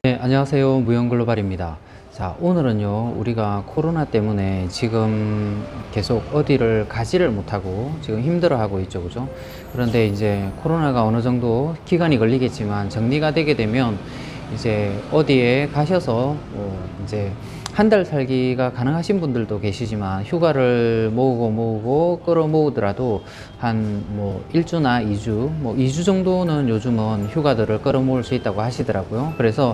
네, 안녕하세요. 무용글로벌입니다. 자, 오늘은요, 우리가 코로나 때문에 지금 계속 어디를 가지를 못하고 지금 힘들어하고 있죠, 그죠? 그런데 이제 코로나가 어느 정도 기간이 걸리겠지만 정리가 되게 되면 이제 어디에 가셔서 이제 한 달 살기가 가능하신 분들도 계시지만 휴가를 모으고 끌어모으더라도 한 뭐 1주나 2주, 뭐 2주 정도는 요즘은 휴가들을 끌어모을 수 있다고 하시더라고요. 그래서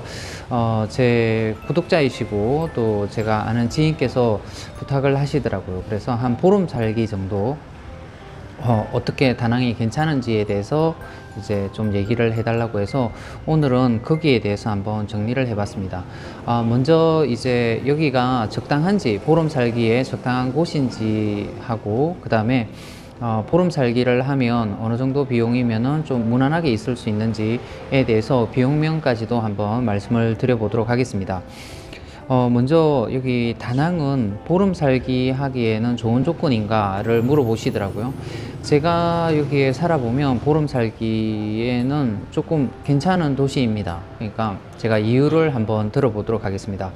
제 구독자이시고 또 제가 아는 지인께서 부탁을 하시더라고요. 그래서 한 보름 살기 정도 어떻게 다낭이 괜찮은지에 대해서 이제 좀 얘기를 해달라고 해서 오늘은 거기에 대해서 한번 정리를 해봤습니다. 먼저 이제 여기가 적당한지, 보름 살기에 적당한 곳인지 하고, 그 다음에 보름 살기를 하면 어느 정도 비용이면은 좀 무난하게 있을 수 있는지에 대해서 비용면까지도 한번 말씀을 드려보도록 하겠습니다. 먼저 여기 다낭은 보름 살기 하기에는 좋은 조건인가를 물어보시더라고요. 제가 여기에 살아보면 보름 살기에는 조금 괜찮은 도시입니다. 그러니까 제가 이유를 한번 들어보도록 하겠습니다.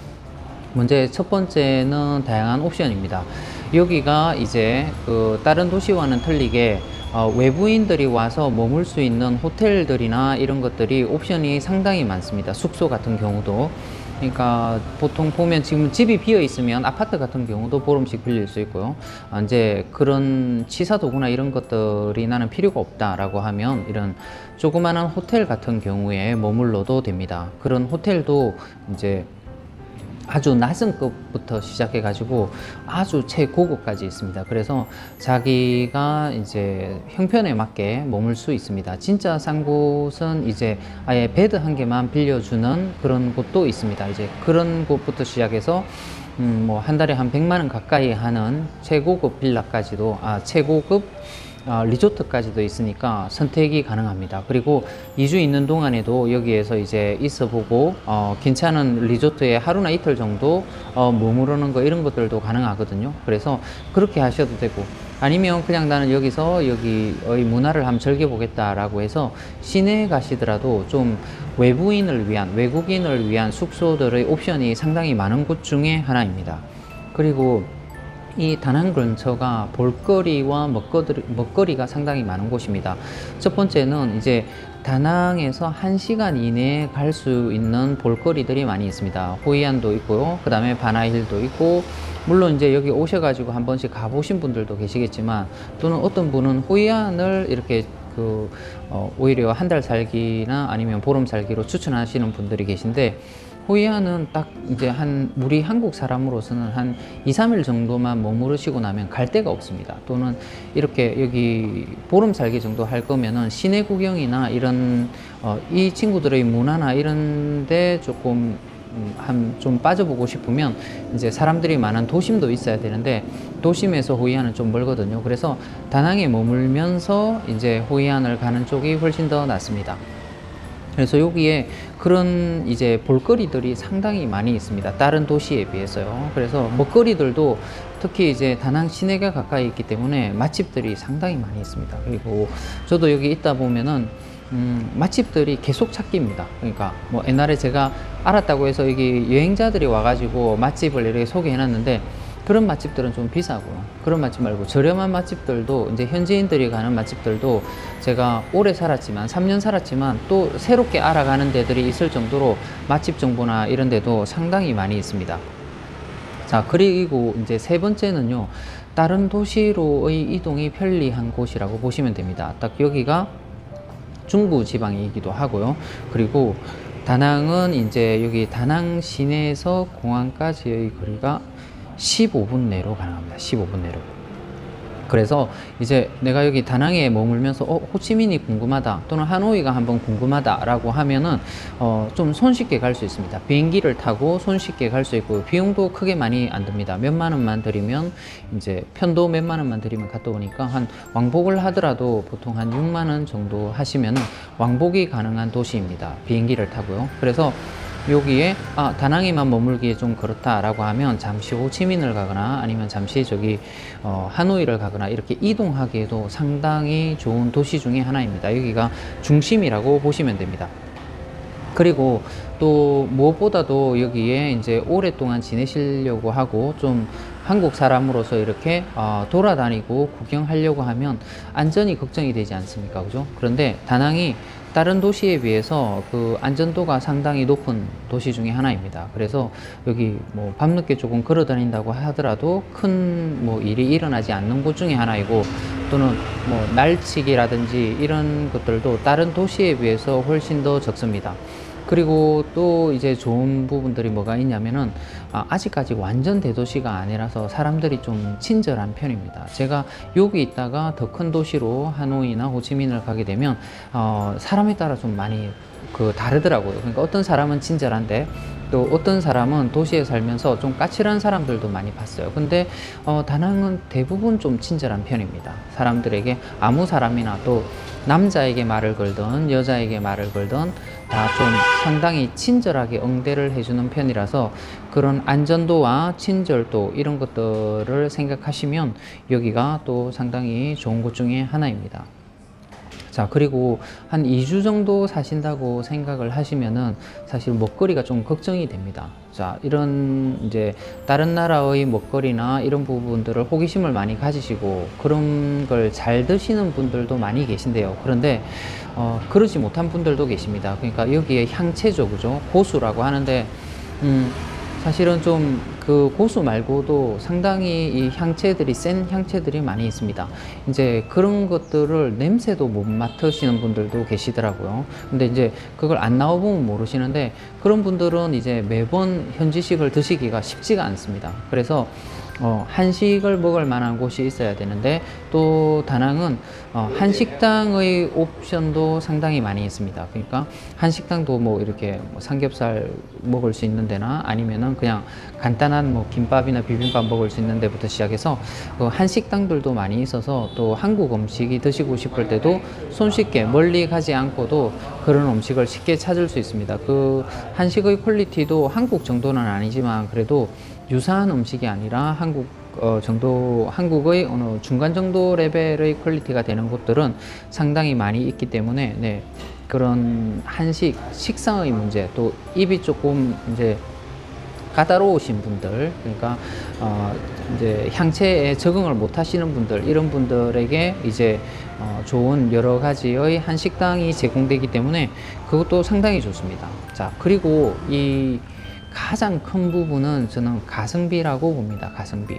먼저 첫 번째는 다양한 옵션입니다. 여기가 이제 다른 도시와는 틀리게 외부인들이 와서 머물 수 있는 호텔들이나 이런 것들이 옵션이 상당히 많습니다. 숙소 같은 경우도. 그러니까 보통 보면 지금 집이 비어 있으면 아파트 같은 경우도 보름씩 빌릴 수 있고요. 이제 그런 치사 도구나 이런 것들이 나는 필요가 없다라고 하면 이런 조그마한 호텔 같은 경우에 머물러도 됩니다. 그런 호텔도 이제 아주 낮은 급부터 시작해 가지고 아주 최고급까지 있습니다. 그래서 자기가 이제 형편에 맞게 머물 수 있습니다. 진짜 싼 곳은 이제 아예 베드 한 개만 빌려주는 그런 곳도 있습니다. 이제 그런 곳부터 시작해서 뭐 한 달에 한 100만 원 가까이 하는 최고급 빌라까지도 최고급 리조트까지도 있으니까 선택이 가능합니다. 그리고 2주 있는 동안에도 여기에서 이제 있어 보고 괜찮은 리조트에 하루나 이틀 정도 머무르는 거 이런 것들도 가능하거든요. 그래서 그렇게 하셔도 되고, 아니면 그냥 나는 여기서 여기의 문화를 한번 즐겨보겠다라고 해서 시내에 가시더라도 좀 외부인을 위한, 외국인을 위한 숙소들의 옵션이 상당히 많은 곳 중에 하나입니다. 그리고 이 다낭 근처가 볼거리와 먹거리가 상당히 많은 곳입니다. 첫 번째는 이제 다낭에서 1시간 이내에 갈 수 있는 볼거리들이 많이 있습니다. 호이안도 있고요. 그 다음에 바나힐도 있고, 물론 이제 여기 오셔가지고 한 번씩 가보신 분들도 계시겠지만, 또는 어떤 분은 호이안을 이렇게 오히려 한 달 살기나 아니면 보름 살기로 추천하시는 분들이 계신데, 호이안은 딱 이제 우리 한국 사람으로서는 한 2, 3일 정도만 머무르시고 나면 갈 데가 없습니다. 또는 이렇게 여기 보름 살기 정도 할 거면은 시내 구경이나 이런 이 친구들의 문화나 이런 데 조금 좀 빠져보고 싶으면 이제 사람들이 많은 도심도 있어야 되는데, 도심에서 호이안은 좀 멀거든요. 그래서 다낭에 머물면서 이제 호이안을 가는 쪽이 훨씬 더 낫습니다. 그래서 여기에 그런 이제 볼거리들이 상당히 많이 있습니다. 다른 도시에 비해서요. 그래서 먹거리들도 특히 이제 다낭 시내가 가까이 있기 때문에 맛집들이 상당히 많이 있습니다. 그리고 저도 여기 있다 보면은 맛집들이 계속 찾기입니다. 그러니까 뭐 옛날에 제가 알았다고 해서 여기 여행자들이 와가지고 맛집을 이렇게 소개해 놨는데, 그런 맛집들은 좀 비싸고요. 그런 맛집 말고 저렴한 맛집들도, 이제 현지인들이 가는 맛집들도 제가 오래 살았지만, 3년 살았지만 또 새롭게 알아가는 데들이 있을 정도로 맛집 정보나 이런 데도 상당히 많이 있습니다. 자, 그리고 이제 세 번째는요, 다른 도시로의 이동이 편리한 곳이라고 보시면 됩니다. 딱 여기가 중부 지방이기도 하고요. 그리고 다낭은 이제 여기 다낭 시내에서 공항까지의 거리가 15분 내로 가능합니다. 15분 내로. 그래서 이제 내가 여기 다낭에 머물면서 호치민이 궁금하다, 또는 하노이가 한번 궁금하다 라고 하면은 좀 손쉽게 갈 수 있습니다. 비행기를 타고 손쉽게 갈 수 있고, 비용도 크게 많이 안 듭니다. 몇만 원만 들이면, 이제 편도 몇만 원만 들이면 갔다 오니까, 한 왕복을 하더라도 보통 한 6만 원 정도 하시면은 왕복이 가능한 도시입니다. 비행기를 타고요. 그래서 여기에 다낭에만 머물기에 좀 그렇다라고 하면 잠시 호치민을 가거나 아니면 잠시 저기 하노이를 가거나 이렇게 이동하기에도 상당히 좋은 도시 중에 하나입니다. 여기가 중심이라고 보시면 됩니다. 그리고 또 무엇보다도 여기에 이제 오랫동안 지내시려고 하고 좀 한국 사람으로서 이렇게 돌아다니고 구경하려고 하면 안전이 걱정이 되지 않습니까? 그죠? 그런데 다낭이 다른 도시에 비해서 그 안전도가 상당히 높은 도시 중에 하나입니다. 그래서 여기 뭐 밤늦게 조금 걸어 다닌다고 하더라도 큰 뭐 일이 일어나지 않는 곳 중에 하나이고, 또는 뭐 날치기라든지 이런 것들도 다른 도시에 비해서 훨씬 더 적습니다. 그리고 또 이제 좋은 부분들이 뭐가 있냐면은 아직까지 완전 대도시가 아니라서 사람들이 좀 친절한 편입니다. 제가 여기 있다가 더 큰 도시로 하노이나 호치민을 가게 되면 사람에 따라 좀 많이 다르더라고요. 그러니까 어떤 사람은 친절한데 또 어떤 사람은 도시에 살면서 좀 까칠한 사람들도 많이 봤어요. 근데 다낭은 대부분 좀 친절한 편입니다. 사람들에게 아무 사람이나, 또 남자에게 말을 걸든 여자에게 말을 걸든 다 좀 상당히 친절하게 응대를 해주는 편이라서 그런 안전도와 친절도 이런 것들을 생각하시면 여기가 또 상당히 좋은 곳 중에 하나입니다. 자, 그리고 한 2주 정도 사신다고 생각을 하시면은 사실 먹거리가 좀 걱정이 됩니다. 자, 이런 이제 다른 나라의 먹거리나 이런 부분들을 호기심을 많이 가지시고 그런 걸 잘 드시는 분들도 많이 계신데요. 그런데 그러지 못한 분들도 계십니다. 그러니까 여기에 향채죠, 그죠? 고수라고 하는데 사실은 좀 그 고수 말고도 상당히 이 향채들이, 센 향채들이 많이 있습니다. 이제 그런 것들을 냄새도 못 맡으시는 분들도 계시더라고요. 근데 이제 그걸 안 나와보면 모르시는데 그런 분들은 이제 매번 현지식을 드시기가 쉽지가 않습니다. 그래서 한식을 먹을 만한 곳이 있어야 되는데, 또 다낭은 한식당의 옵션도 상당히 많이 있습니다. 그러니까 한식당도 뭐 이렇게 삼겹살 먹을 수 있는 데나 아니면은 그냥 간단한 뭐 김밥이나 비빔밥 먹을 수 있는 데부터 시작해서 한식당들도 많이 있어서, 또 한국 음식이 드시고 싶을 때도 손쉽게 멀리 가지 않고도 그런 음식을 쉽게 찾을 수 있습니다. 그 한식의 퀄리티도 한국 정도는 아니지만 그래도 유사한 음식이 아니라 한국의 어느 중간 정도 레벨의 퀄리티가 되는 곳들은 상당히 많이 있기 때문에, 네, 그런 한식 식상의 문제, 또 입이 조금 이제 까다로우신 분들, 그러니까 이제 향채에 적응을 못 하시는 분들, 이런 분들에게 이제 좋은 여러 가지의 한식당이 제공되기 때문에 그것도 상당히 좋습니다. 자, 그리고 이 가장 큰 부분은 저는 가성비라고 봅니다. 가성비.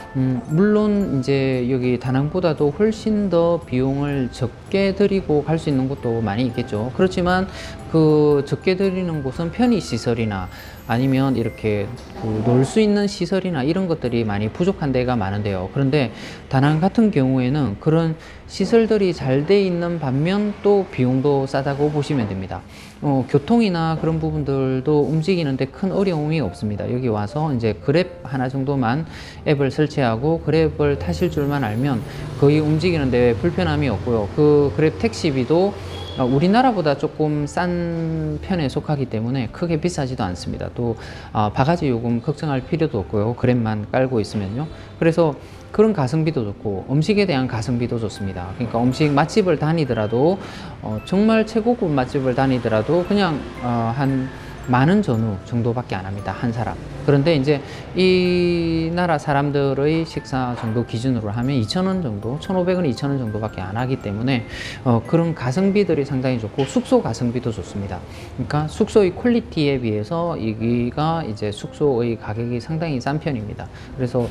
물론 이제 여기 다낭보다도 훨씬 더 비용을 적게 들이고 갈 수 있는 곳도 많이 있겠죠. 그렇지만 그 적게 들이는 곳은 편의시설이나 아니면 이렇게 놀 수 있는 시설이나 이런 것들이 많이 부족한 데가 많은데요. 그런데 다낭 같은 경우에는 그런 시설들이 잘 돼 있는 반면 또 비용도 싸다고 보시면 됩니다. 교통이나 그런 부분들도 움직이는데 큰 어려움이 없습니다. 여기 와서 이제 그랩 하나 정도만 앱을 설치하고 그랩을 타실 줄만 알면 거의 움직이는데 불편함이 없고요. 그 그랩 택시비도 우리나라보다 조금 싼 편에 속하기 때문에 크게 비싸지도 않습니다. 또 바가지 요금 걱정할 필요도 없고요. 그랩만 깔고 있으면요. 그래서 그런 가성비도 좋고 음식에 대한 가성비도 좋습니다. 그러니까 음식 맛집을 다니더라도 정말 최고급 맛집을 다니더라도 그냥 한 10,000원 전후 정도밖에 안 합니다. 한 사람. 그런데 이제 이 나라 사람들의 식사 정도 기준으로 하면 2,000원 정도, 1,500원, 2,000원 정도밖에 안 하기 때문에 그런 가성비들이 상당히 좋고 숙소 가성비도 좋습니다. 그러니까 숙소의 퀄리티에 비해서 여기가 이제 숙소의 가격이 상당히 싼 편입니다. 그래서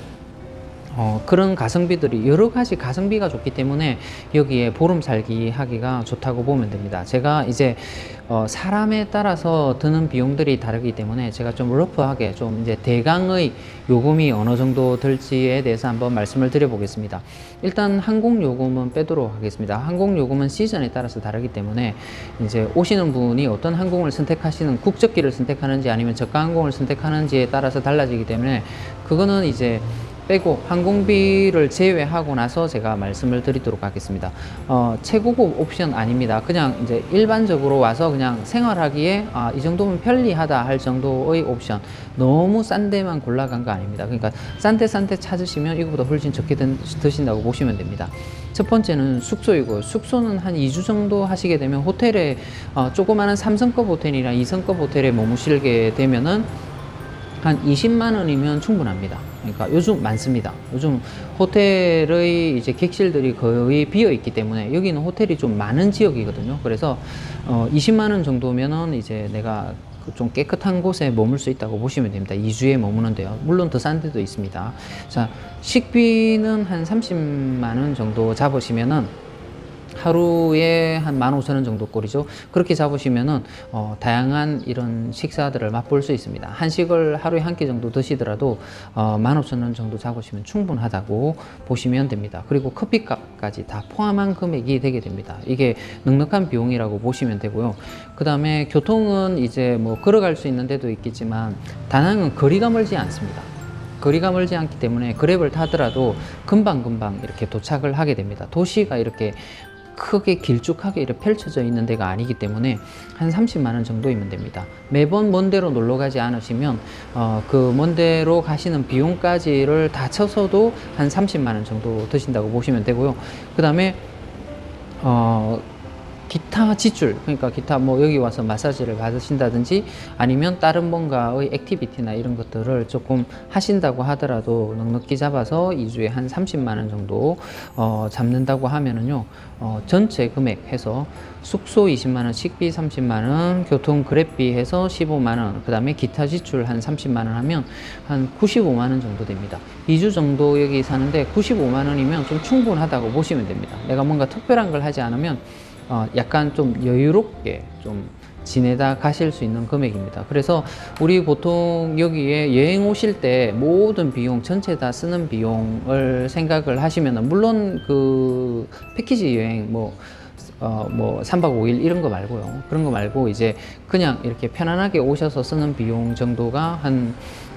그런 가성비들이 여러 가지 가성비가 좋기 때문에 여기에 보름 살기 하기가 좋다고 보면 됩니다. 제가 이제 사람에 따라서 드는 비용들이 다르기 때문에 제가 좀 러프하게 좀 이제 대강의 요금이 어느 정도 들지에 대해서 한번 말씀을 드려 보겠습니다. 일단 항공 요금은 빼도록 하겠습니다. 항공 요금은 시즌에 따라서 다르기 때문에 이제 오시는 분이 어떤 항공을 선택하시는, 국적기를 선택하는지 아니면 저가 항공을 선택하는지에 따라서 달라지기 때문에 그거는 이제 빼고 항공비를 제외하고 나서 제가 말씀을 드리도록 하겠습니다. 최고급 옵션 아닙니다. 그냥 이제 일반적으로 와서 그냥 생활하기에 이 정도면 편리하다 할 정도의 옵션. 너무 싼 데만 골라간 거 아닙니다. 그러니까 싼 데 찾으시면 이거보다 훨씬 적게 드신다고 보시면 됩니다. 첫 번째는 숙소이고, 숙소는 한 2주 정도 하시게 되면 호텔에 조그마한 3성급 호텔이나 2성급 호텔에 머무시게 되면은 한 20만 원이면 충분합니다. 그러니까 요즘 많습니다. 요즘 호텔의 이제 객실들이 거의 비어 있기 때문에 여기는 호텔이 좀 많은 지역이거든요. 그래서 20만 원 정도면은 이제 내가 좀 깨끗한 곳에 머물 수 있다고 보시면 됩니다. 2주에 머무는데요. 물론 더 싼 데도 있습니다. 자, 식비는 한 30만 원 정도 잡으시면은 하루에 한 15,000원 정도 꼴이죠. 그렇게 잡으시면은 다양한 이런 식사들을 맛볼 수 있습니다. 한식을 하루에 한 끼 정도 드시더라도 15,000원 정도 잡으시면 충분하다고 보시면 됩니다. 그리고 커피값까지 다 포함한 금액이 되게 됩니다. 이게 넉넉한 비용이라고 보시면 되고요. 그 다음에 교통은 이제 뭐 걸어갈 수 있는 데도 있겠지만 다낭은 거리가 멀지 않습니다. 거리가 멀지 않기 때문에 그랩을 타더라도 금방금방 이렇게 도착을 하게 됩니다. 도시가 이렇게 크게 길쭉하게 이렇게 펼쳐져 있는 데가 아니기 때문에 한 30만 원 정도이면 됩니다. 매번 먼 데로 놀러 가지 않으시면 그 먼 데로 가시는 비용까지를 다 쳐서도 한 30만 원 정도 드신다고 보시면 되고요. 그 다음에 기타 지출, 그러니까 기타 뭐 여기 와서 마사지를 받으신다든지 아니면 다른 뭔가의 액티비티나 이런 것들을 조금 하신다고 하더라도 넉넉히 잡아서 2주에 한 30만 원 정도 잡는다고 하면은요, 전체 금액 해서 숙소 20만 원, 식비 30만 원, 교통 그랩비 해서 15만 원, 그 다음에 기타 지출 한 30만 원 하면 한 95만 원 정도 됩니다. 2주 정도 여기 사는데 95만 원이면 좀 충분하다고 보시면 됩니다. 내가 뭔가 특별한 걸 하지 않으면 약간 좀 여유롭게 좀 지내다 가실 수 있는 금액입니다. 그래서 우리 보통 여기에 여행 오실 때 모든 비용 전체 다 쓰는 비용을 생각을 하시면, 물론 그 패키지 여행 뭐 3박 5일 이런 거 말고요. 그런 거 말고 이제 그냥 이렇게 편안하게 오셔서 쓰는 비용 정도가 한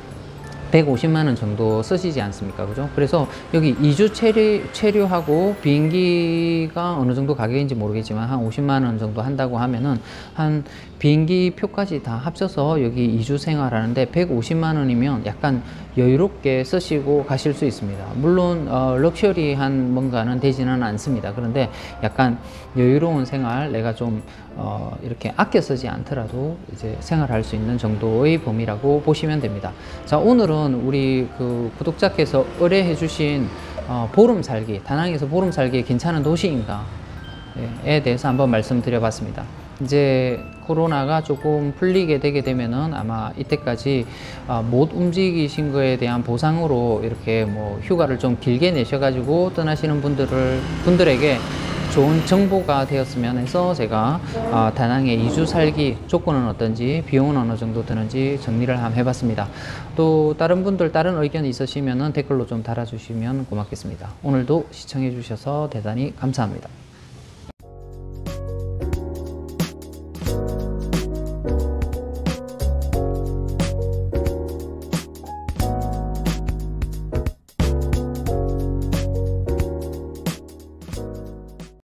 150만 원 정도 쓰시지 않습니까? 그죠? 그래서 여기 2주 체류하고 비행기가 어느 정도 가격인지 모르겠지만 한 50만 원 정도 한다고 하면은 한 비행기 표까지 다 합쳐서 여기 2주 생활하는데 150만 원이면 약간 여유롭게 쓰시고 가실 수 있습니다. 물론 럭셔리한 뭔가는 되지는 않습니다. 그런데 약간 여유로운 생활, 내가 좀 이렇게 아껴 쓰지 않더라도 이제 생활할 수 있는 정도의 범위라고 보시면 됩니다. 자, 오늘은 우리 그 구독자께서 의뢰해 주신 보름 살기, 다낭에서 보름 살기 괜찮은 도시인가에 대해서 한번 말씀드려 봤습니다. 이제 코로나가 조금 풀리게 되게 되면은 아마 이때까지 못 움직이신 거에 대한 보상으로 이렇게 뭐 휴가를 좀 길게 내셔가지고 떠나시는 분들에게 좋은 정보가 되었으면 해서 제가 다낭에 2주 살기 조건은 어떤지, 비용은 어느 정도 드는지 정리를 한번 해봤습니다. 또 다른 분들 다른 의견이 있으시면 댓글로 좀 달아주시면 고맙겠습니다. 오늘도 시청해 주셔서 대단히 감사합니다.